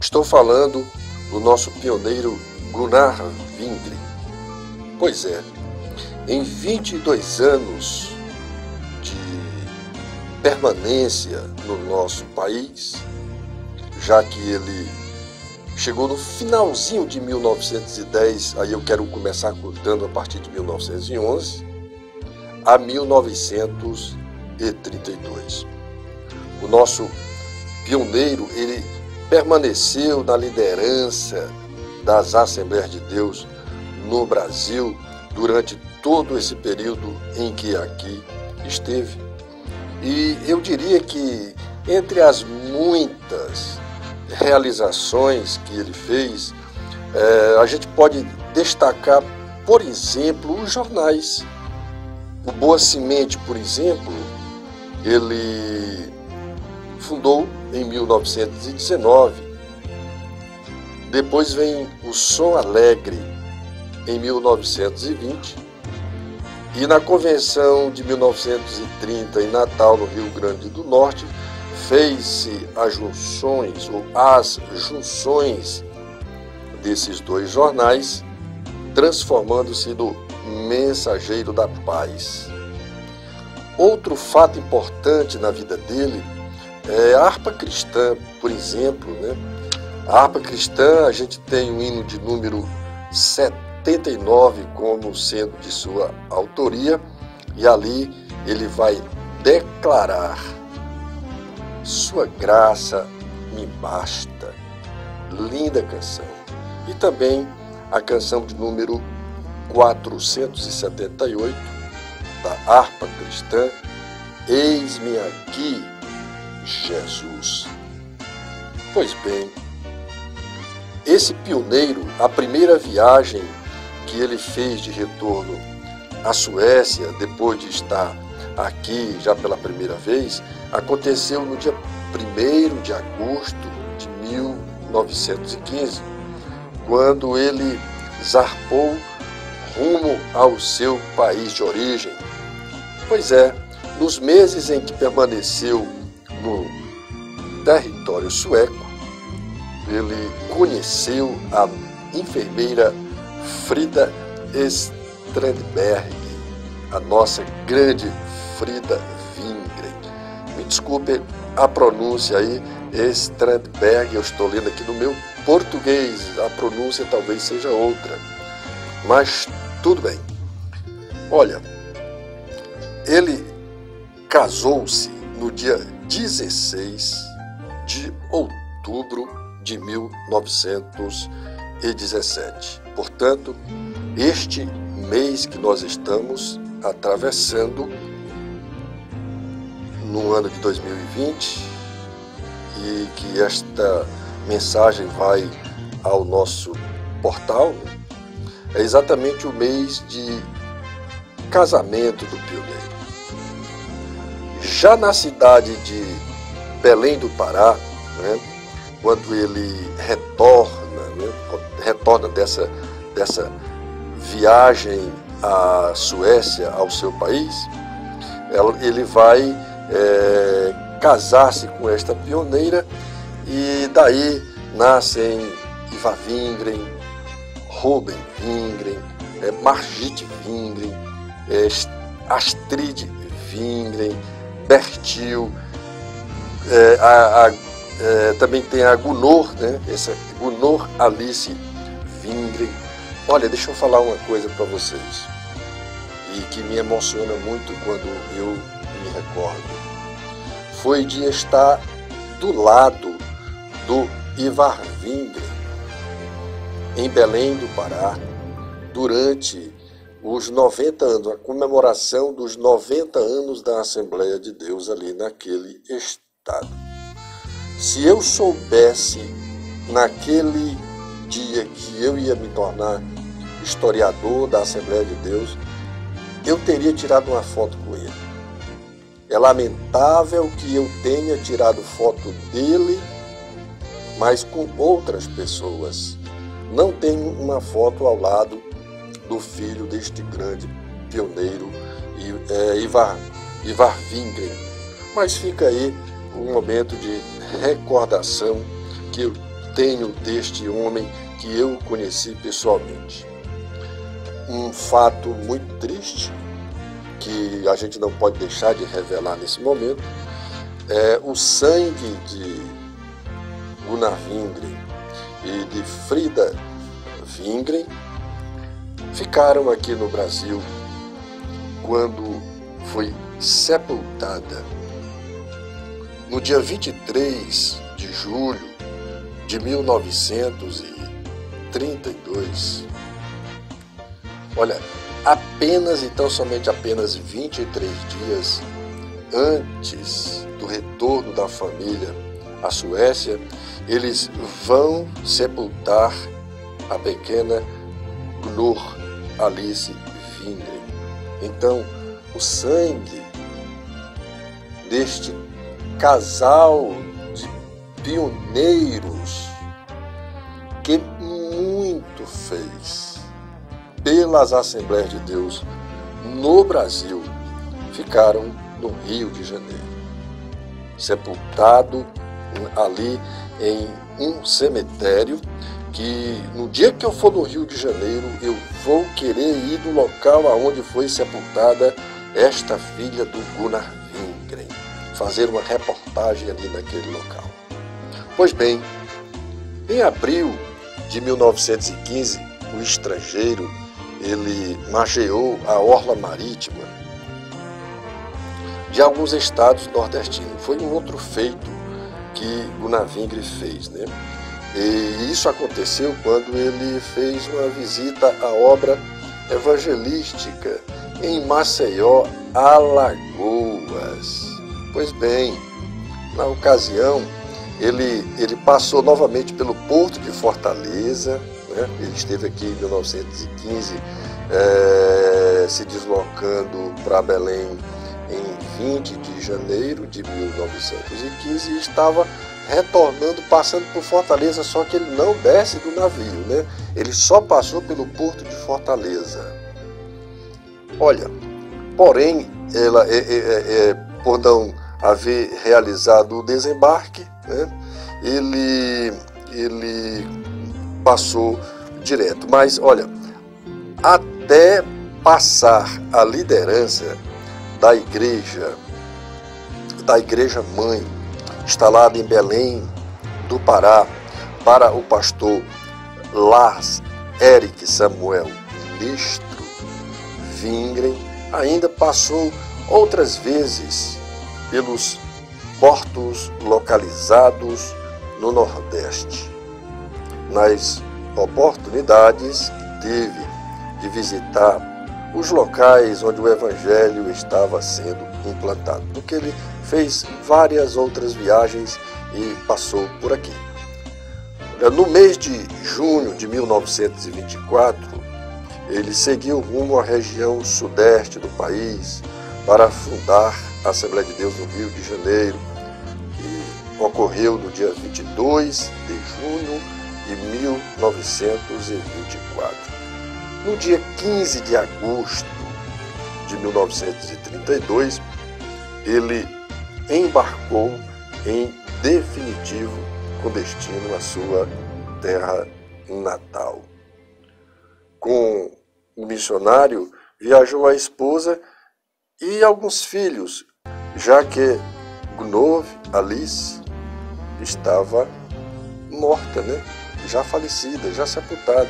Estou falando do nosso pioneiro Gunnar Wingren. Pois é, em 22 anos de permanência no nosso país, já que ele chegou no finalzinho de 1910, aí eu quero começar contando a partir de 1911, a 1932. O nosso pioneiro, ele permaneceu na liderança das Assembleias de Deus no Brasil durante todo esse período em que aqui esteve. E eu diria que entre as muitas realizações que ele fez, a gente pode destacar, por exemplo, os jornais. O Boa Semente, por exemplo, ele fundou em 1919. Depois vem o Som Alegre, em 1920. E na Convenção de 1930, em Natal, no Rio Grande do Norte, fez-se as junções desses dois jornais, transformando-se no Mensageiro da Paz. Outro fato importante na vida dele é a harpa cristã, por exemplo, né? A harpa cristã, a gente tem o hino de número 79 como sendo de sua autoria, e ali ele vai declarar: sua graça me basta. Linda canção. E também a canção de número 478 da harpa cristã, Eis-me aqui, Jesus. Pois bem, esse pioneiro, a primeira viagem que ele fez de retorno à Suécia, depois de estar aqui já pela primeira vez, aconteceu no dia 1º de agosto de 1915, quando ele zarpou rumo ao seu país de origem. Pois é, nos meses em que permaneceu no território sueco, ele conheceu a enfermeira Frida Strandberg, a nossa grande Frida Wingren. Me desculpe a pronúncia aí, Strandberg, eu estou lendo aqui no meu português, a pronúncia talvez seja outra, mas tudo bem. Olha, ele casou-se no dia 16 de outubro de 1917. Portanto, este mês que nós estamos atravessando no ano de 2020, e que esta mensagem vai ao nosso portal, né? É exatamente o mês de casamento do pioneiro. Já na cidade de Belém do Pará, né, quando ele retorna dessa viagem à Suécia, ao seu país, ele vai casar-se com esta pioneira, e daí nascem Ivar Wingren, Ruben Wingren, Margit Wingren, Astrid Wingren, Bertil, também tem a Gunnar, né? Essa Gunnar Alice Wingren. Olha, deixa eu falar uma coisa para vocês, e que me emociona muito quando eu me recordo. Foi de estar do lado do Ivar Wingren, em Belém do Pará, durante os 90 anos, a comemoração dos 90 anos da Assembleia de Deus ali naquele estado. Se eu soubesse naquele dia que eu ia me tornar historiador da Assembleia de Deus, eu teria tirado uma foto com ele. É lamentável que eu tenha tirado foto dele, mas com outras pessoas. Não tenho uma foto ao lado do filho deste grande pioneiro, Ivar Wingren. Mas fica aí um momento de recordação que tenho deste homem que eu conheci pessoalmente? Um fato muito triste, que a gente não pode deixar de revelar nesse momento, é o sangue de Gunnar Wingren e de Frida Wingren ficaram aqui no Brasil quando foi sepultada no dia 23 de julho de 1932. Olha, somente apenas 23 dias antes do retorno da família à Suécia, eles vão sepultar a pequena Gunvor Alice Wingren. Então, o sangue deste casal de pioneiros que muito fez pelas Assembleias de Deus no Brasil ficaram no Rio de Janeiro, sepultado ali em um cemitério que no dia que eu for no Rio de Janeiro eu vou querer ir no local aonde foi sepultada esta filha do Gunnar Wingren, fazer uma reportagem ali naquele local. Pois bem, em abril de 1915, o estrangeiro ele margeou a orla marítima de alguns estados nordestinos. Foi um outro feito que Gunnar Wingren fez, né? E isso aconteceu quando ele fez uma visita à obra evangelística em Maceió, Alagoas. Pois bem, na ocasião, ele passou novamente pelo Porto de Fortaleza, né? Ele esteve aqui em 1915, se deslocando para Belém em 20 de janeiro de 1915 e estava retornando, passando por Fortaleza, só que ele não desce do navio, né? Ele só passou pelo Porto de Fortaleza. Olha, porém, por não haver realizado o desembarque, né, ele passou direto. Mas, olha, até passar a liderança da igreja mãe, instalada em Belém do Pará, para o pastor Lars Erik Samuel Nistro Wingren, ainda passou outras vezes pelos portos localizados no Nordeste, nas oportunidades que teve de visitar os locais onde o Evangelho estava sendo implantado, porque ele fez várias outras viagens e passou por aqui. No mês de junho de 1924, ele seguiu rumo à região sudeste do país para fundar a Assembleia de Deus no Rio de Janeiro, que ocorreu no dia 22 de junho de 1924. No dia 15 de agosto de 1932, ele embarcou em definitivo com destino à sua terra natal. Com o missionário viajou a esposa e alguns filhos, já que Gunvor Alice estava morta, né? Já falecida, já sepultada.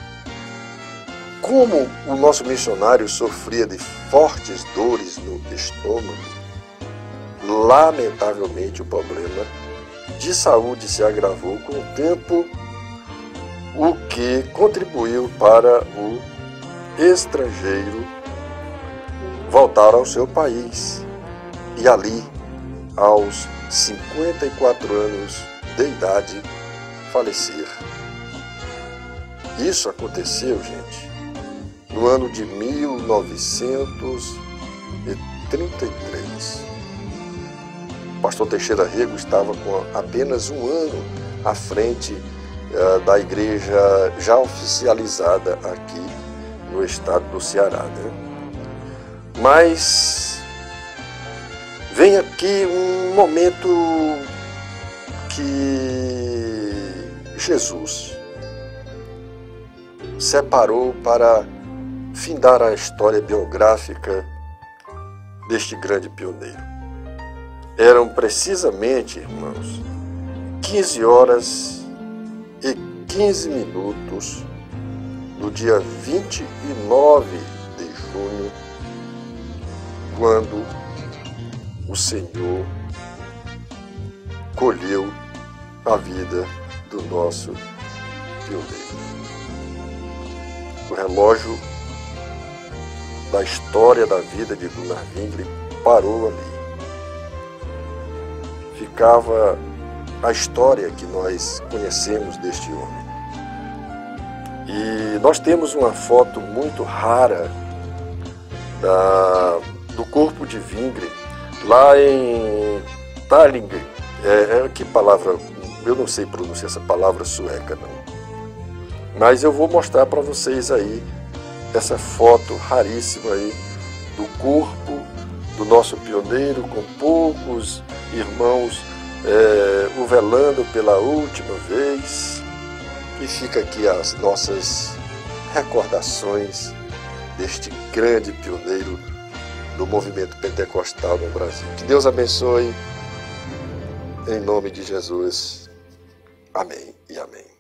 Como o nosso missionário sofria de fortes dores no estômago, lamentavelmente o problema de saúde se agravou com o tempo, o que contribuiu para o estrangeiro voltar ao seu país e ali, aos 54 anos de idade, falecer. Isso aconteceu, gente, no ano de 1933. O pastor Teixeira Rego estava com apenas um ano à frente da igreja já oficializada aqui no estado do Ceará, né? Mas vem aqui um momento que Jesus separou para findar a história biográfica deste grande pioneiro. Eram precisamente, irmãos, 15 horas e 15 minutos do dia 29 de junho, quando o Senhor colheu a vida do nosso pioneiro. O relógio da história da vida de Gunnar Wingren parou ali. Ficava a história que nós conhecemos deste homem. E nós temos uma foto muito rara do corpo de Wingren lá em Tallinn. Que palavra? Eu não sei pronunciar essa palavra sueca, não. Mas eu vou mostrar para vocês aí essa foto raríssima aí do corpo do nosso pioneiro, com poucos irmãos o velando pela última vez. E fica aqui as nossas recordações deste grande pioneiro do movimento pentecostal no Brasil. Que Deus abençoe, em nome de Jesus. Amém e amém.